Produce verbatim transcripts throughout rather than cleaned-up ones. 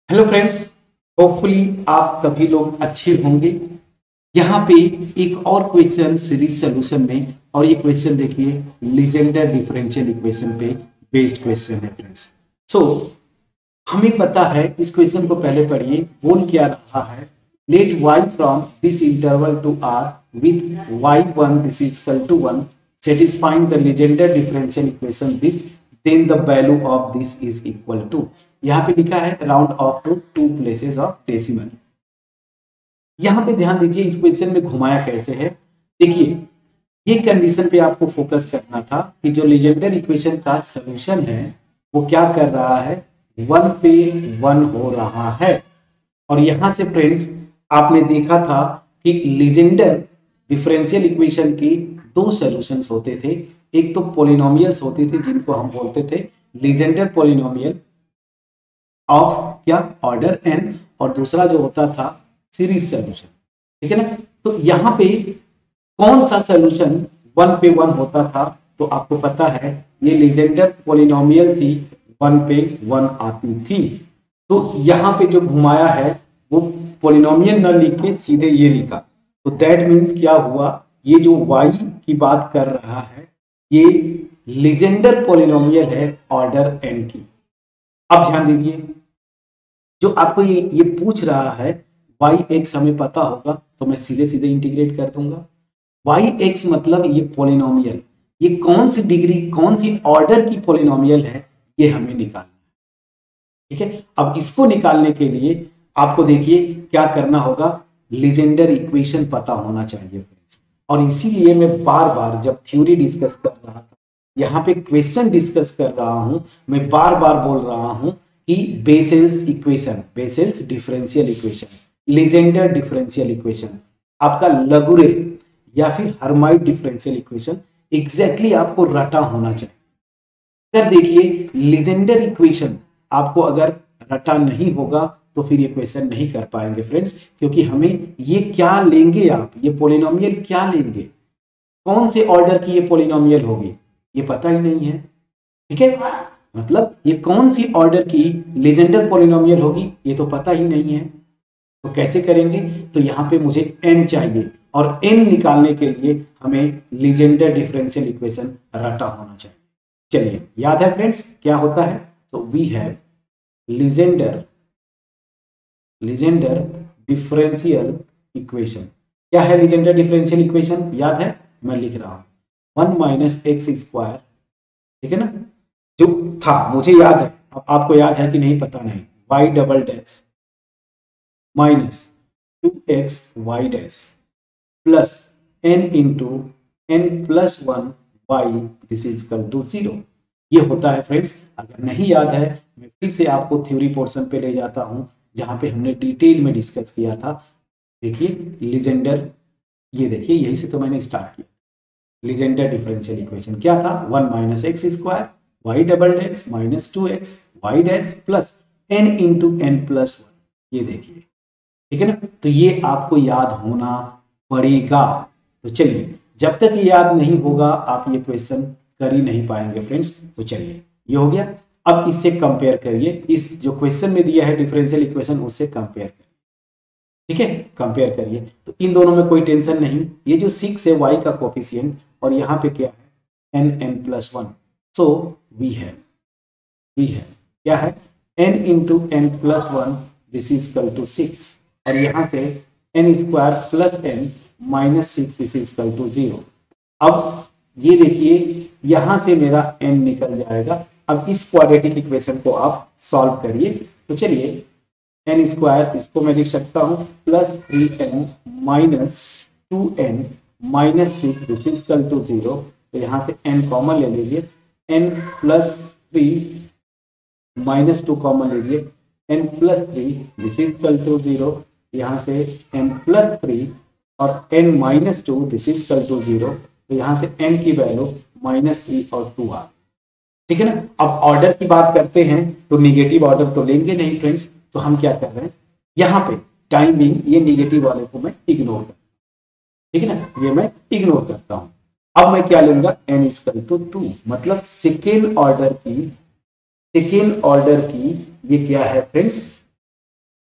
Hello friends, hopefully आप सभी लोग अच्छे होंगे। यहाँ पे एक और क्वेश्चन सीरीज सॉल्यूशन में, और ये क्वेश्चन देखिए लीजेंडर डिफरेंशियल इक्वेशन पे बेस्ड क्वेश्चन है फ्रेंड्स। सो हमें पता है, इस क्वेश्चन को पहले पढ़िए। बोल क्या रहा है, let y from this interval to r with y one this is equal to one satisfying the Legendre differential equation this, then the value of this is equal to, यहाँ पे लिखा है round off to two places of decimal. यहाँ पे ध्यान दीजिए, इस question में घुमाया कैसे है। देखिए, ये कंडीशन पे आपको फोकस करना था कि जो लीजेंडर इक्वेशन का सॉल्यूशन है वो क्या कर रहा है, वन पे वन हो रहा है। और यहाँ से फ्रेंड्स आपने देखा था कि लीजेंडर डिफरेंशियल इक्वेशन की दो सॉल्यूशंस होते थे। एक तो पॉलिनोमियल्स होते थे जिनको हम बोलते थे लीजेंडर पॉलिनोमियल ऑफ क्या ऑर्डर एन, और दूसरा जो होता था सीरीज सॉल्यूशन। ठीक है ना। तो यहाँ पे कौन सा सॉल्यूशन वन पे वन होता था, तो आपको पता है ये लीजेंडर पॉलिनोमियल्स ही वन पे वन आती थी। तो यहाँ पे जो घुमाया है वो पॉलिनोमियल न लिख के सीधे ये लिखा, तो दैट मीन्स क्या हुआ, ये जो y की बात कर रहा है ये लीजेंडर पॉलिनोमियल है ऑर्डर n की। अब ध्यान दीजिए, जो आपको ये ये पूछ रहा है वाई एक्स हमें पता होगा तो मैं सीधे सीधे इंटीग्रेट कर दूंगा। वाई एक्स मतलब ये पॉलिनोमियल, ये कौन सी डिग्री कौन सी ऑर्डर की पॉलिनोमियल है ये हमें निकालना है। ठीक है, अब इसको निकालने के लिए आपको देखिए क्या करना होगा, लीजेंडर इक्वेशन पता होना चाहिए। और इसीलिए मैं बार बार जब थ्योरी डिस्कस कर रहा था, यहाँ पे क्वेश्चन डिस्कस कर रहा हूं, मैं बार बार बोल रहा हूं कि Bessel's equation, Bessel's differential equation, Legendre differential equation, आपका लगुरे या फिर हर्माइट डिफरेंशियल इक्वेशन एग्जैक्टली आपको रटा होना चाहिए। अगर देखिए लीजेंडर इक्वेशन आपको अगर रटा नहीं होगा तो फिर ये क्वेश्चन नहीं कर पाएंगे फ्रेंड्स, क्योंकि हमें ये क्या लेंगे, आप ये पॉलिनोमियल क्या लेंगे, कौन से ऑर्डर की ये पॉलिनोमियल होगी ये पता ही नहीं है। ठीक है, मतलब ये कौन सी ऑर्डर की लीजेंडर पॉलिनोमियल होगी ये तो पता ही नहीं है। तो कैसे करेंगे, तो यहाँ पे मुझे n चाहिए, और n निकालने के लिए हमें लीजेंडर डिफरेंशियल इक्वेशन रटा होना चाहिए। चलिए, याद है फ्रेंड्स क्या होता है, तो we have Legendre Legendre differential equation. क्या है लीजेंडर डिफरेंशियल इक्वेशन, याद है, मैं लिख रहा हूं वन माइनस एक्स स्क्वायर। ठीक है ना, जो था मुझे याद है, अब आपको याद है कि नहीं पता नहीं, y double dash minus two x y dash plus n into n plus one y this is equal to zero. ये होता है फ्रेंड्स। अगर नहीं याद है मैं फिर से आपको थ्योरी पोर्शन पे ले जाता हूं जहां पे हमने डिटेल में डिस्कस किया था। देखिए लीजेंडर, ये देखिए यही से तो मैंने स्टार्ट किया। लीजेंडर डिफरेंशियल इक्वेशन क्या था, one minus x square y double dash minus two x y dash plus n into n plus one. ये देखिए, ठीक है ना। तो ये आपको याद होना पड़ेगा। तो चलिए, जब तक ये याद नहीं होगा आप ये क्वेश्चन कर ही नहीं पाएंगे फ्रेंड्स। तो चलिए, ये हो गया। अब इससे कंपेयर करिए, इस जो क्वेश्चन में दिया है डिफरेंशियल इक्वेशन उससे कंपेयर करिए। ठीक है, कंपेयर करिए। तो इन दोनों में कोई टेंशन नहीं। ये जो सिक्स है वाई का कोफिशिएंट, और यहाँ पे क्या है n n plus one. So we है वी है क्या है n into n plus one this is equal to six, और यहाँ से n square plus n minus six this is equal to zero. अब ये देखिए यहाँ से मेरा एन निकल जाएगा। अब इस क्वाड्रेटिक इक्वेशन को आप सॉल्व करिए। तो चलिए, एन स्क्वायर इसको मैं लिख सकता हूँ plus three n minus two n minus six this is equal to zero. तो यहाँ से एन कॉमन ले लीजिए, n plus three minus two common लीजिए, n plus three this is equal to zero. यहाँ से एन प्लस थ्री और n minus two this is equal to zero. तो यहाँ से एन की वैल्यू माइनस थ्री और टू आ। ठीक है ना। अब ऑर्डर की बात करते हैं तो निगेटिव ऑर्डर तो लेंगे नहीं फ्रेंड्स। तो हम क्या कर रहे हैं, यहाँ पे टाइमिंग ये निगेटिव वाले को मैं इग्नोर करता हूँ। ठीक है ना, ये मैं इग्नोर करता हूँ। अब मैं क्या लूंगा, एन इक्वल टू टू, मतलब सेकेंड ऑर्डर की सेकेंड ऑर्डर की ये क्या है फ्रेंड्स,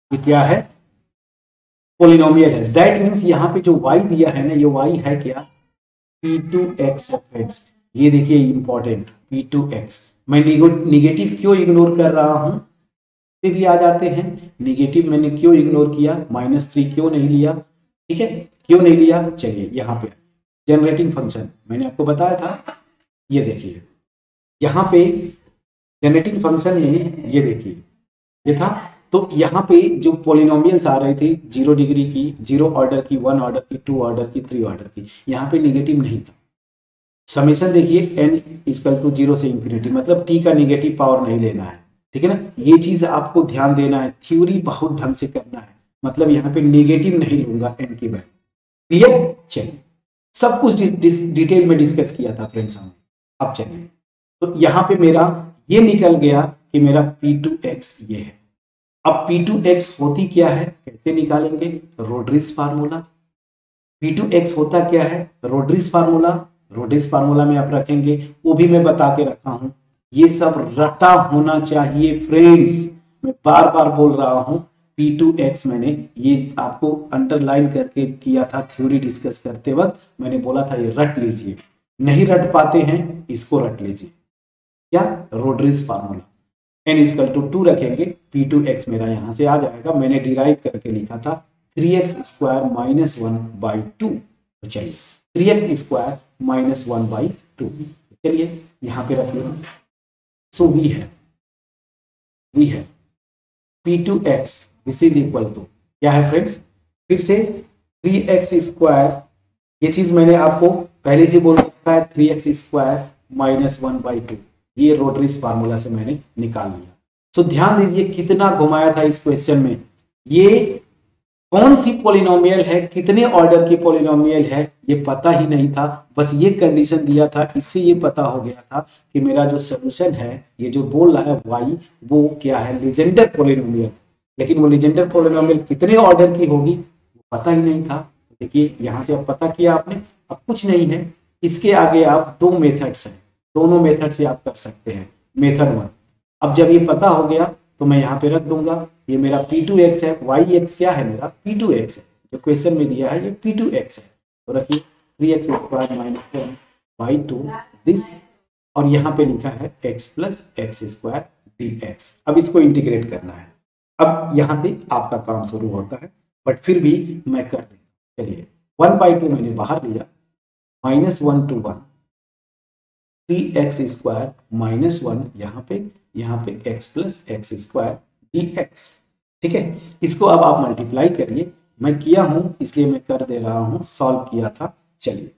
ये क्या है, पोलिनोमियल है। दैट मीन्स यहाँ पे जो y दिया है ना, ये y है क्या, पी टू एक्स फ्रेंड्स। ये देखिए इंपॉर्टेंट, पी टू एक्स। मैं निगेटिव क्यों इग्नोर कर रहा हूं, पे भी आ जाते हैं। निगेटिव मैंने क्यों इग्नोर किया, माइनस थ्री क्यों नहीं लिया, ठीक है, क्यों नहीं लिया। चलिए यहाँ पे जनरेटिंग फंक्शन मैंने आपको बताया था, ये देखिए यहाँ पे जनरेटिंग फंक्शन में ये देखिए ये था। तो यहाँ पे जो पोलिनोमियल्स आ रहे थे, जीरो डिग्री की, जीरो ऑर्डर की, वन ऑर्डर की, टू ऑर्डर की, थ्री ऑर्डर की, यहाँ पे निगेटिव नहीं था। समेशन देखिए एन इक्वल टू जीरो से इंफिनिटी, मतलब टी का निगेटिव पावर नहीं लेना है, ठीक है ना। ये चीज आपको ध्यान देना है, थ्योरी बहुत ढंग से करना है, मतलब यहाँ पे निगेटिव नहीं लूंगा एन की वैल्यू। क्लियर, चलिए सब कुछ डिटेल में डिस्कस किया था फ्रेंड्स हमने। अब चलिए, तो यहाँ पे मेरा ये निकल गया कि मेरा पी टू एक्स ये है। अब पी टू एक्स होती क्या है, कैसे निकालेंगे, Rodrigues formula. P two x होता क्या है, रोड्रिग्स फार्मूला। रोड्रिग्स फार्मूला में आप रखेंगे, वो भी मैं बता के रखा हूं। ये सब रटा होना चाहिए फ्रेंड्स, मैं बार बार बोल रहा हूं। पी टू एक्स मैंने ये आपको अंडरलाइन करके किया था, थ्योरी डिस्कस करते वक्त मैंने बोला था ये रट लीजिए। नहीं रट पाते हैं, इसको रट लीजिए, क्या, Rodrigues formula. N equal to two रखेंगे, पी टू एक्स मेरा यहां से आ जाएगा। मैंने डिराइव करके लिखा था three x square minus one by two. चलिए three x square minus one by two, चलिए यहां पे रखिए। सो वी है वी है P two x this is equal to क्या है फ्रेंड्स, फिर से थ्री एक्स स्क्वायर, ये चीज मैंने आपको पहले से बोल रखा है, three x square minus one by two, ये रोड्रिग्स फार्मूला से मैंने निकाल लिया। सो ध्यान दीजिए कितना घुमाया था इस क्वेश्चन में, ये कौन सी पॉलिनोमियल है, कितने ऑर्डर की पॉलिनोमियल है, ये पता ही नहीं था। बस ये कंडीशन दिया था, इससे ये पता हो गया था कि मेरा जो सोल्यूशन है, ये जो बोल रहा है वाई, वो क्या है, लीजेंडर पॉलिनोमियल। लेकिन वो लीजेंडर पॉलिनोमियल कितने ऑर्डर की होगी वो पता ही नहीं था। देखिए यहां से अब पता किया आपने, अब कुछ नहीं है, इसके आगे आप दो मेथड्स हैं, दोनों मेथड से आप कर सकते हैं। मेथड वन, अब जब ये पता हो गया तो मैं यहाँ पे रख दूंगा, ये मेरा पी टू एक्स है, वाई एक्स क्या है मेरा पी टू एक्स है, जो क्वेश्चन में दिया है ये पी टू एक्स है। तो रखिए three x square minus one by two this, और यहाँ पे लिखा है x plus x square d x. अब इसको इंटीग्रेट करना है, अब यहाँ पे आपका काम शुरू होता है, बट फिर भी मैं कर देता। चलिए वन बाई टू मैंने बाहर लिया, minus one to one, three x square minus one, यहाँ पे यहाँ पे x plus x square d x, ठीक है। इसको अब आप मल्टीप्लाई करिए, मैं किया हूं इसलिए मैं कर दे रहा हूं, सॉल्व किया था। चलिए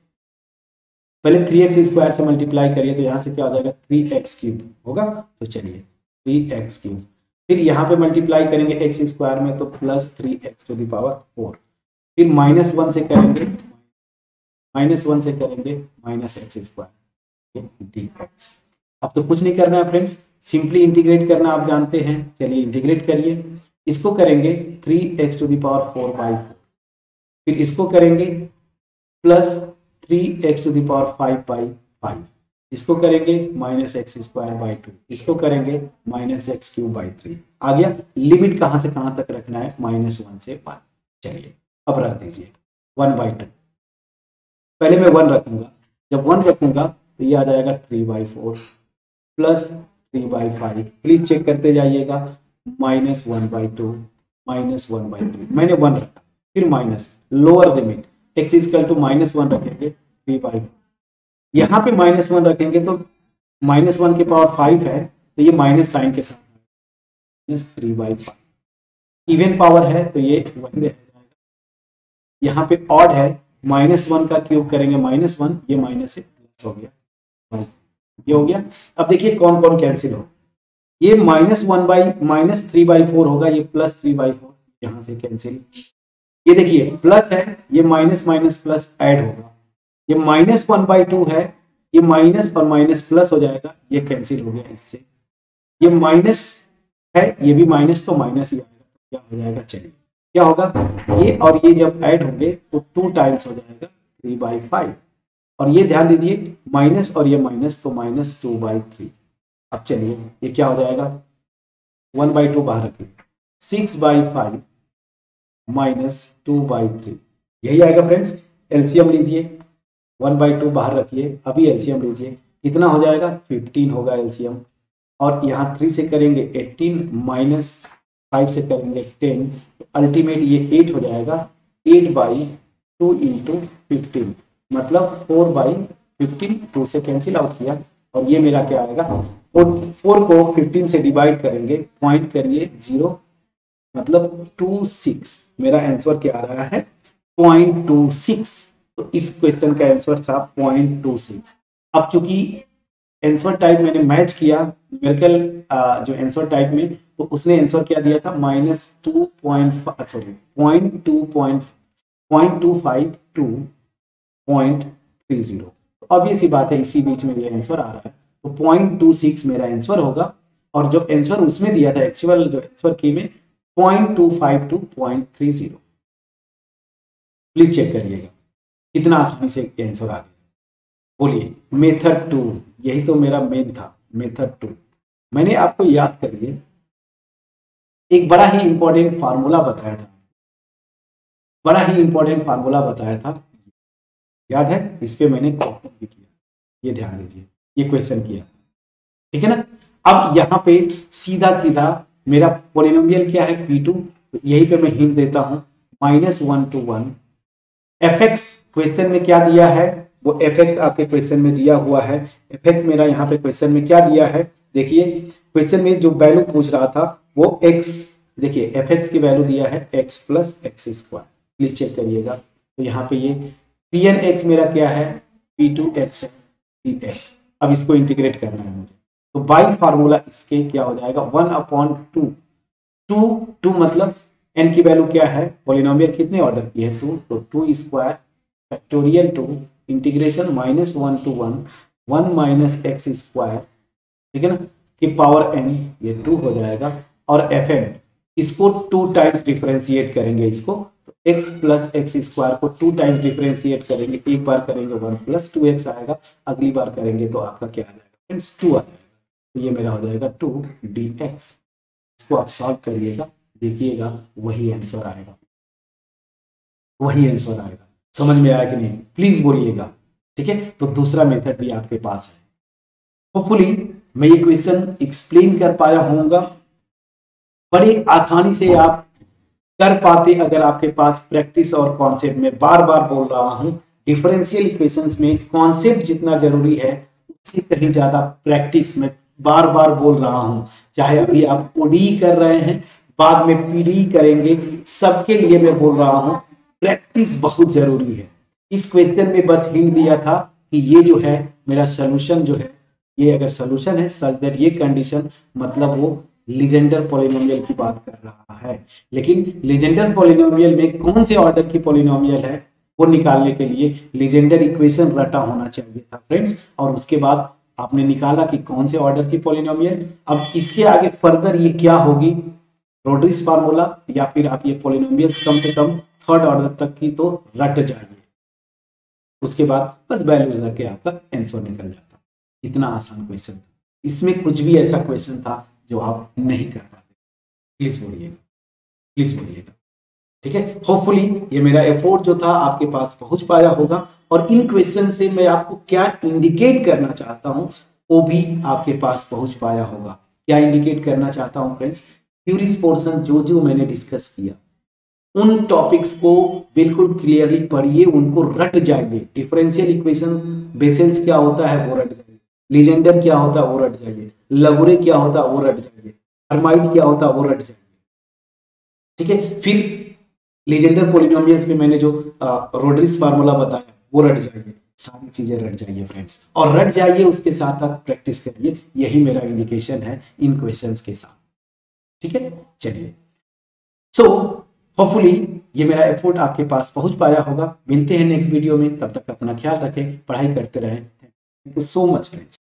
पहले थ्री एक्स स्क्वायर से मल्टीप्लाई करिए, तो यहाँ से क्या हो जाएगा, थ्री एक्स क्यूब होगा। तो चलिए थ्री एक्स क्यूब, फिर यहाँ पे मल्टीप्लाई करेंगे एक्स स्क्वायर में, तो plus three x to the power four, फिर माइनस वन से करेंगे, माइनस वन से करेंगे minus x square d x. अब तो कुछ नहीं करना है फ्रेंड्स, सिंपली इंटीग्रेट करना आप जानते हैं। चलिए इंटीग्रेट करिए, इसको करेंगे three x to the power four by four, फिर इसको करेंगे plus three x to the power five by five, इसको करेंगे minus x square by two, इसको करेंगे minus x cube by three. आ गया, लिमिट कहाँ से कहाँ तक रखना है, माइनस वन से वन। चलिए अब रख दीजिए वन बाई टू, पहले मैं वन रखूंगा, जब वन रखूंगा तो ये आ जाएगा three by four plus three by five, please check करते जाइएगा, minus one by two minus one by three, मैंने वन रखा, फिर minus lower limit x equal to minus one रखेंगे, थ्री बाई, यहाँ पे माइनस वन रखेंगे तो माइनस वन के पावर फाइव है, तो ये माइनस साइन के साथ minus three by five, even power है तो ये वही रह जाएगा। यहाँ पे ऑड है, माइनस वन का क्यूब करेंगे माइनस वन, ये माइनस से प्लस हो गया, ये हो गया। अब देखिए कौन कौन कैंसिल हो, ये minus one by minus three by four होगा, ये प्लस थ्री बाई फोर यहाँ से कैंसिल, ये देखिए प्लस है, ये माइनस माइनस प्लस ऐड होगा, ये माइनस वन बाई टू है, ये माइनस और माइनस प्लस हो जाएगा, ये कैंसिल हो गया इससे, ये माइनस है, ये भी माइनस तो माइनस ही आएगा, क्या हो जाएगा, चलिए क्या होगा, ये और ये जब ऐड होंगे तो टू टाइम्स हो जाएगा थ्री बाई फाइव, और ये ध्यान दीजिए माइनस और ये माइनस तो माइनस टू बाई थ्री। अब चलिए ये क्या हो जाएगा, वन बाई टू बाहर रखिए, six by five minus two by three, यही आएगा फ्रेंड्स। एलसीएम लीजिए, वन बाई टू बाहर रखिए, अभी एलसीएम लीजिए, कितना हो जाएगा, फिफ्टीन होगा एलसीएम। और यहाँ थ्री से करेंगे एटीन, माइनस फाइव से करेंगे टेन, अल्टीमेट ये एट हो जाएगा। Eight by two into fifteen मतलब फोर बाई फिफ्टीन, टू से कैंसिल आउट किया और ये मेरा क्या आएगा, फोर, फोर को फिफ्टीन से डिवाइड करेंगे, पॉइंट करिए जीरो मतलब टू सिक्स, मेरा आंसर क्या आ रहा है, पॉइंट टू सिक्स। तो इस क्वेश्चन का आंसर था पॉइंट टू सिक्स। अब चूंकि आंसर टाइप मैंने मैच किया न्यूमेरिकल जो आंसर टाइप में, तो उसने आंसर क्या दिया था, minus two point sorry point two point point two five two point three zero. Obvious सी बात है, इसी बीच में ये आंसर आ रहा है, तो पॉइंट टू सिक्स मेरा आंसर होगा। और जो आंसर उसमें दिया था एक्चुअल जो आंसर की में point two five two point three zero. Please check करिएगा कितना आसानी से आंसर आ गया। बोलिए मेथड टू, यही तो मेरा मेन था, मेथड टू। मैंने आपको याद करिए एक बड़ा ही इंपॉर्टेंट फार्मूला बताया था, बड़ा ही इंपॉर्टेंट फार्मूला बताया था, याद है? इस पे मैंने क्वेश्चन भी किया, ये ध्यान दीजिए, ये क्वेश्चन किया, ठीक है ना। अब यहाँ पे सीधा सीधा मेरा पॉलिनोमियल क्या है, पी टू, तो यही पे मैं हिंट देता हूं, minus one to one. F x question में क्या दिया है, वो एफ एक्स आपके क्वेश्चन में दिया हुआ है। एफ एक्स मेरा यहाँ पे क्वेश्चन में क्या दिया है, देखिए क्वेश्चन में जो वैल्यू पूछ रहा था वो x, देखिए एफ एक्स की वैल्यू दिया है x plus x square, please check करिएगा। तो यहाँ पे ये पी एन एक्स मेरा क्या है, पी टू एक्स है, पी एक्स। अब इसको इंटीग्रेट करना है मुझे, तो बाई फार्मूला इसके क्या हो जाएगा, one upon two, two two मतलब n की वैल्यू क्या है, पॉलिनोमियल कितने ऑर्डर की है, टू, तो two square factorial two integration minus one to one, one minus x square, ठीक है ना, कि पावर n, ये टू हो जाएगा। और एफ एन इसको टू टाइम्स डिफरेंशिएट करेंगे, इसको तो x प्लस एक्स स्क्वायर को टू टाइम्स डिफरेंशिएट करेंगे, एक बार करेंगे वन प्लस टू एक्स आएगा, अगली बार करेंगे तो आपका क्या आ जाएगा फ्रेंड्स, टू आ जाएगा। तो ये मेरा हो जाएगा टू डी एक्स। इसको आप सॉल्व करिएगा, देखिएगा वही आंसर आएगा, वही आंसर आएगा। समझ में आया कि नहीं, प्लीज बोलिएगा, ठीक है। तो दूसरा मेथड भी आपके पास है। होपफुली मैं ये क्वेश्चन एक्सप्लेन कर पाया होऊंगा, बड़ी आसानी से आप कर पाते अगर आपके पास प्रैक्टिस और कॉन्सेप्ट में, बार बार बोल रहा हूं, डिफरेंशियल इक्वेशंस में कॉन्सेप्ट जितना जरूरी है उससे कहीं ज्यादा प्रैक्टिस में, बार बार बोल रहा हूं, चाहे अभी आप ओडी कर रहे हैं, बाद में पीडी करेंगे, सबके लिए मैं बोल रहा हूं प्रैक्टिस बहुत जरूरी है। इस क्वेश्चन में बस हिंट दिया था कि ये जो है मेरा सोल्यूशन जो है, ये अगर सोल्यूशन है सच दैट ये कंडीशन, मतलब वो लीजेंडर पॉलिनोमियल की बात कर रहा है। लेकिन लीजेंडर पॉलिनोमियल में कौन से ऑर्डर की पॉलिनोमियल है वो निकालने के लिए लीजेंडर इक्वेशन रटा होना चाहिए था फ्रेंड्स। और उसके बाद आपने निकाला कि कौन से ऑर्डर की पॉलिनोमियल। अब इसके आगे फर्दर ये क्या होगी, रोड्रिग्स फार्मूला, या फिर आप ये पॉलिनोमियल्स कम से कम थर्ड ऑर्डर तक की तो रट जाइए, उसके बाद बस वैल्यूज रख के आपका आंसर निकल जाता। इतना आसान क्वेश्चन था, इसमें कुछ भी ऐसा क्वेश्चन था जो आप नहीं कर पाते। प्लीज बोलिएगा, प्लीज बोलिएगा, ठीक है। होपफुली ये मेरा एफर्ट जो था आपके पास पहुंच पाया होगा, और इन क्वेश्चन से मैं आपको क्या इंडिकेट करना चाहता हूं वो भी आपके पास पहुंच पाया होगा। क्या इंडिकेट करना चाहता हूं फ्रेंड्स, थ्योरीज पोर्शन जो जो मैंने डिस्कस किया उन टॉपिक्स को बिल्कुल क्लियरली पढ़िए, उनको रट जाइए। डिफरेंशियल इक्वेशन बेसेल्स क्या होता है वो रट जाइए, लीजेंडर क्या होता है वो रट जाइए, लगुरे क्या होता है वो रट जाइए, हर्माइट क्या होता है वो रट जाइए, ठीक है। फिर लीजेंडर पॉलिनोमियल्स में मैंने जो रोड्रिग्स फार्मूला बताया वो रट जाइए, सारी चीजें रट जाइए फ्रेंड्स, और रट जाइए उसके साथ साथ प्रैक्टिस करिए। यही मेरा इंडिकेशन है इन क्वेश्चंस के साथ, ठीक है। चलिए, सो होपफुली ये मेरा एफर्ट आपके पास पहुंच पाया होगा। मिलते हैं नेक्स्ट वीडियो में, तब तक अपना ख्याल रखें, पढ़ाई करते रहें। Thank you so much friends.